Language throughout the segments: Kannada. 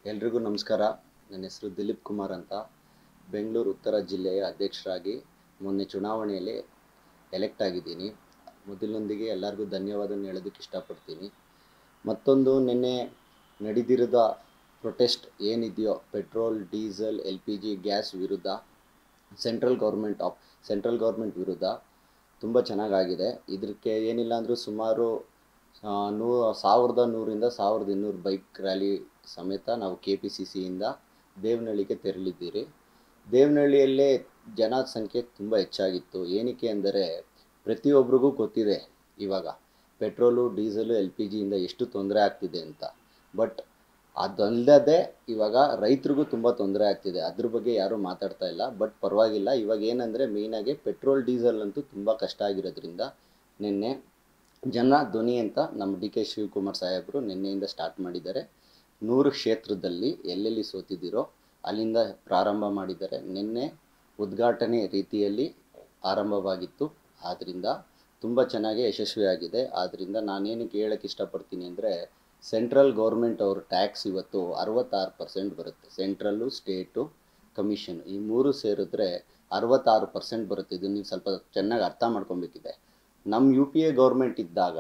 ಎಲ್ರಿಗೂ ನಮಸ್ಕಾರ. ನನ್ನ ಹೆಸರು ದಿಲೀಪ್ ಕುಮಾರ್ ಅಂತ. ಬೆಂಗಳೂರು ಉತ್ತರ ಜಿಲ್ಲೆಯ ಅಧ್ಯಕ್ಷರಾಗಿ ಮೊನ್ನೆ ಚುನಾವಣೆಯಲ್ಲಿ ಎಲೆಕ್ಟ್ ಆಗಿದ್ದೀನಿ. ಮೊದಲಿನೊಂದಿಗೆ ಎಲ್ಲರಿಗೂ ಧನ್ಯವಾದ ಹೇಳೋದಕ್ಕೆ ಇಷ್ಟಪಡ್ತೀನಿ. ಮತ್ತೊಂದು ನಿನ್ನೆ ನಡೆದಿರೋದ ಪ್ರೊಟೆಸ್ಟ್ ಏನಿದೆಯೋ ಪೆಟ್ರೋಲ್, ಡೀಸೆಲ್, LPG ಗ್ಯಾಸ್ ವಿರುದ್ಧ ಸೆಂಟ್ರಲ್ ಗೌರ್ಮೆಂಟ್ ವಿರುದ್ಧ ತುಂಬ ಚೆನ್ನಾಗಾಗಿದೆ. ಇದಕ್ಕೆ ಏನಿಲ್ಲ ಅಂದರೂ ಸುಮಾರು 1100ರಿಂದ 1200 ಬೈಕ್ ರ್ಯಾಲಿ ಸಮೇತ ನಾವು KPCCಯಿಂದ ದೇವನಹಳ್ಳಿಗೆ ತೆರಳಿದ್ದೀರಿ. ದೇವನಹಳ್ಳಿಯಲ್ಲೇ ಜನಸಂಖ್ಯೆ ತುಂಬ ಹೆಚ್ಚಾಗಿತ್ತು. ಏನಕ್ಕೆ ಅಂದರೆ ಪ್ರತಿಯೊಬ್ಬರಿಗೂ ಗೊತ್ತಿದೆ ಇವಾಗ ಪೆಟ್ರೋಲು, ಡೀಸೆಲು, LPGಯಿಂದ ಎಷ್ಟು ತೊಂದರೆ ಆಗ್ತಿದೆ ಅಂತ. ಬಟ್ ಅದಲ್ಲದೆ ಇವಾಗ ರೈತರಿಗೂ ತುಂಬ ತೊಂದರೆ ಆಗ್ತಿದೆ. ಅದ್ರ ಬಗ್ಗೆ ಯಾರೂ ಮಾತಾಡ್ತಾ ಇಲ್ಲ. ಬಟ್ ಪರವಾಗಿಲ್ಲ. ಇವಾಗ ಏನಂದರೆ ಮೇಯ್ನಾಗಿ ಪೆಟ್ರೋಲ್, ಡೀಸೆಲ್ ಅಂತೂ ತುಂಬ ಕಷ್ಟ ಆಗಿರೋದ್ರಿಂದ ನಿನ್ನೆ ಜನ ಧ್ವನಿ ಅಂತ ನಮ್ಮ DK ಶಿವಕುಮಾರ್ ಸಾಹೇಬರು ನಿನ್ನೆಯಿಂದ ಸ್ಟಾರ್ಟ್ ಮಾಡಿದ್ದಾರೆ. 100 ಕ್ಷೇತ್ರದಲ್ಲಿ ಎಲ್ಲೆಲ್ಲಿ ಸೋತಿದ್ದೀರೋ ಅಲ್ಲಿಂದ ಪ್ರಾರಂಭ ಮಾಡಿದ್ದಾರೆ. ನಿನ್ನೆ ಉದ್ಘಾಟನೆ ರೀತಿಯಲ್ಲಿ ಆರಂಭವಾಗಿತ್ತು. ಆದ್ದರಿಂದ ತುಂಬ ಚೆನ್ನಾಗಿ ಯಶಸ್ವಿಯಾಗಿದೆ. ಆದ್ದರಿಂದ ನಾನೇನಕ್ಕೆ ಹೇಳೋಕ್ಕೆ ಇಷ್ಟಪಡ್ತೀನಿ ಅಂದರೆ ಸೆಂಟ್ರಲ್ ಗೌರ್ಮೆಂಟ್ ಅವ್ರ ಟ್ಯಾಕ್ಸ್ ಇವತ್ತು 66% ಬರುತ್ತೆ. ಸೆಂಟ್ರಲ್ಲು, ಸ್ಟೇಟು, ಕಮಿಷನ್ ಈ ಮೂರು ಸೇರಿದ್ರೆ 66% ಬರುತ್ತೆ. ಇದನ್ನು ನೀವು ಸ್ವಲ್ಪ ಚೆನ್ನಾಗಿ ಅರ್ಥ ಮಾಡ್ಕೊಬೇಕಿದೆ. ನಮ್ಮ UPA ಗೌರ್ಮೆಂಟ್ ಇದ್ದಾಗ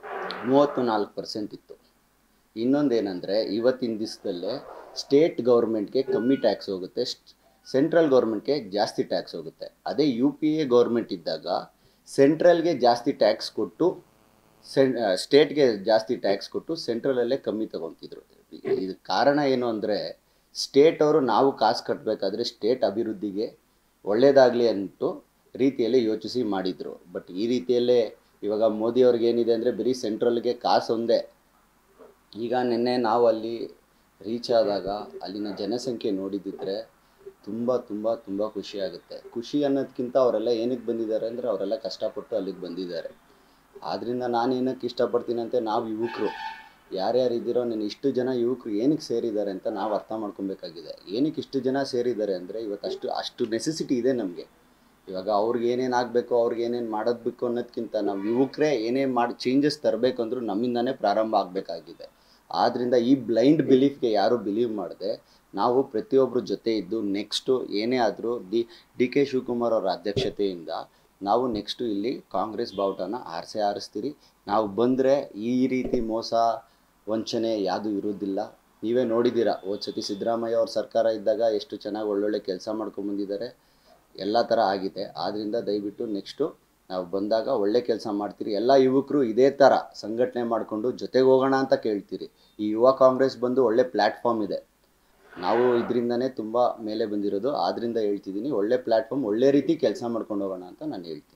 34% ಇತ್ತು. ಇನ್ನೊಂದೇನೆಂದರೆ ಇವತ್ತಿನ ದಿವಸದಲ್ಲೇ ಸ್ಟೇಟ್ ಗೌರ್ಮೆಂಟ್ಗೆ ಕಮ್ಮಿ ಟ್ಯಾಕ್ಸ್ ಹೋಗುತ್ತೆ, ಸೆಂಟ್ರಲ್ ಗೌರ್ಮೆಂಟ್ಗೆ ಜಾಸ್ತಿ ಟ್ಯಾಕ್ಸ್ ಹೋಗುತ್ತೆ. ಅದೇ UPA ಗೌರ್ಮೆಂಟ್ ಇದ್ದಾಗ ಸೆಂಟ್ರಲ್ಗೆ ಜಾಸ್ತಿ ಟ್ಯಾಕ್ಸ್ ಕೊಟ್ಟು ಸ್ಟೇಟ್ಗೆ ಜಾಸ್ತಿ ಟ್ಯಾಕ್ಸ್ ಕೊಟ್ಟು ಸೆಂಟ್ರಲಲ್ಲೇ ಕಮ್ಮಿ ತೊಗೊತಿದ್ರು. ಇದಕ್ಕೆ ಕಾರಣ ಏನು ಅಂದರೆ ಸ್ಟೇಟ್ ಅವರು ನಾವು ಕಾಸು ಕಟ್ಟಬೇಕಾದ್ರೆ ಸ್ಟೇಟ್ ಅಭಿವೃದ್ಧಿಗೆ ಒಳ್ಳೆಯದಾಗಲಿ ಅಂಟು ರೀತಿಯಲ್ಲಿ ಯೋಚಿಸಿ ಮಾಡಿದರು. ಬಟ್ ಈ ರೀತಿಯಲ್ಲೇ ಇವಾಗ ಮೋದಿಯವ್ರಿಗೆ ಏನಿದೆ ಅಂದರೆ ಬರೀ ಸೆಂಟ್ರಲ್ಗೆ ಕಾಸು ಒಂದೇ. ಈಗ ನಿನ್ನೆ ನಾವು ಅಲ್ಲಿ ರೀಚ್ ಆದಾಗ ಅಲ್ಲಿನ ಜನಸಂಖ್ಯೆ ನೋಡಿದ್ದಿದ್ರೆ ತುಂಬ ತುಂಬ ತುಂಬ ಖುಷಿಯಾಗುತ್ತೆ. ಖುಷಿ ಅನ್ನೋದಕ್ಕಿಂತ ಅವರೆಲ್ಲ ಏನಕ್ಕೆ ಬಂದಿದ್ದಾರೆ ಅಂದರೆ ಅವರೆಲ್ಲ ಕಷ್ಟಪಟ್ಟು ಅಲ್ಲಿಗೆ ಬಂದಿದ್ದಾರೆ. ಆದ್ದರಿಂದ ನಾನು ಏನಕ್ಕೆ ಇಷ್ಟಪಡ್ತೀನಿ ಅಂತ ನಾವು ಯುವಕರು ಯಾರ್ಯಾರು ಇದ್ದೀರೋ ಇಷ್ಟು ಜನ ಯುವಕರು ಏನಕ್ಕೆ ಸೇರಿದ್ದಾರೆ ಅಂತ ನಾವು ಅರ್ಥ ಮಾಡ್ಕೊಬೇಕಾಗಿದೆ. ಏನಕ್ಕೆ ಇಷ್ಟು ಜನ ಸೇರಿದ್ದಾರೆ ಅಂದರೆ ಇವತ್ತು ಅಷ್ಟು ನೆಸೆಸಿಟಿ ಇದೆ ನಮಗೆ. ಇವಾಗ ಅವ್ರಿಗೆ ಏನೇನು ಆಗಬೇಕು, ಅವ್ರಿಗೆ ಏನೇನು ಮಾಡೋದಬೇಕು ಅನ್ನೋದಕ್ಕಿಂತ ನಾವು ಯುವಕರೇ ಏನೇನು ಮಾಡಿ ಚೇಂಜಸ್ ತರಬೇಕು ಅಂದರೂ ನಮ್ಮಿಂದನೇ ಪ್ರಾರಂಭ ಆಗಬೇಕಾಗಿದೆ. ಆದ್ದರಿಂದ ಈ ಬ್ಲೈಂಡ್ ಬಿಲೀಫ್ಗೆ ಯಾರೂ ಬಿಲೀವ್ ಮಾಡದೆ ನಾವು ಪ್ರತಿಯೊಬ್ಬರ ಜೊತೆ ಇದ್ದು ನೆಕ್ಸ್ಟು ಏನೇ ಆದರೂ DK ಶಿವಕುಮಾರ್ ಅವರ ಅಧ್ಯಕ್ಷತೆಯಿಂದ ನಾವು ನೆಕ್ಸ್ಟು ಇಲ್ಲಿ ಕಾಂಗ್ರೆಸ್ ಬಾವುಟನ ಆರಿಸ್ತೀರಿ. ನಾವು ಬಂದರೆ ಈ ರೀತಿ ಮೋಸ ವಂಚನೆ ಯಾವುದೂ ಇರೋದಿಲ್ಲ. ನೀವೇ ನೋಡಿದ್ದೀರಾ ಹೋದ ಸತಿ ಸಿದ್ದರಾಮಯ್ಯ ಅವ್ರ ಸರ್ಕಾರ ಇದ್ದಾಗ ಎಷ್ಟು ಚೆನ್ನಾಗಿ ಒಳ್ಳೊಳ್ಳೆ ಕೆಲಸ ಮಾಡ್ಕೊಂಬಂದಿದ್ದಾರೆ. ಎಲ್ಲ ಥರ ಆಗಿದೆ. ಆದ್ದರಿಂದ ದಯವಿಟ್ಟು ನೆಕ್ಸ್ಟು ನಾವು ಬಂದಾಗ ಒಳ್ಳೆ ಕೆಲಸ ಮಾಡ್ತೀರಿ. ಎಲ್ಲ ಯುವಕರು ಇದೇ ಥರ ಸಂಘಟನೆ ಮಾಡಿಕೊಂಡು ಜೊತೆಗೆ ಹೋಗೋಣ ಅಂತ ಕೇಳ್ತೀರಿ. ಈ ಯುವ ಕಾಂಗ್ರೆಸ್ ಬಂದು ಒಳ್ಳೆ ಪ್ಲ್ಯಾಟ್ಫಾರ್ಮ್ ಇದೆ. ನಾವು ಇದರಿಂದನೇ ತುಂಬ ಮೇಲೆ ಬಂದಿರೋದು. ಆದ್ದರಿಂದ ಹೇಳ್ತಿದ್ದೀನಿ ಒಳ್ಳೆ ಪ್ಲ್ಯಾಟ್ಫಾರ್ಮ್, ಒಳ್ಳೆ ರೀತಿ ಕೆಲಸ ಮಾಡ್ಕೊಂಡು ಹೋಗೋಣ ಅಂತ ನಾನು ಹೇಳ್ತೀನಿ.